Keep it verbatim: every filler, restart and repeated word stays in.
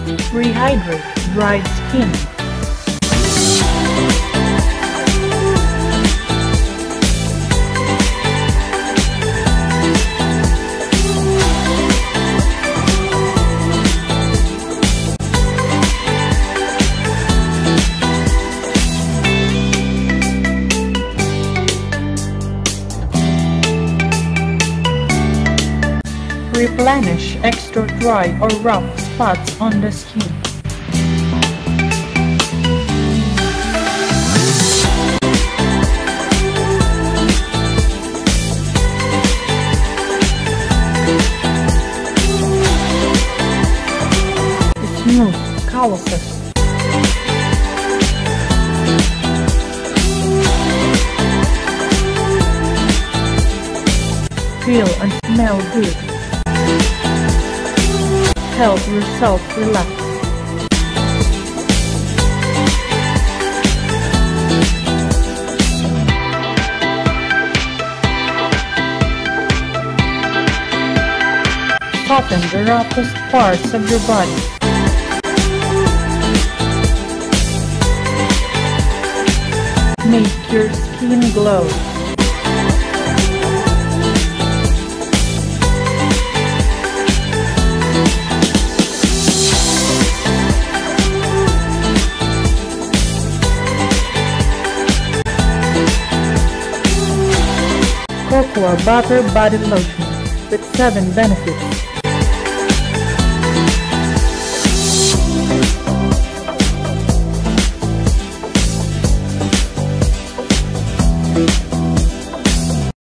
Rehydrate dried skin. Replenish extra dry or rough spots on the skin. Smooth calluses. Feel and smell good. Help yourself relax. Soften the roughest parts of your body. Make your skin glow. Cocoa Butter Body Lotion with seven benefits.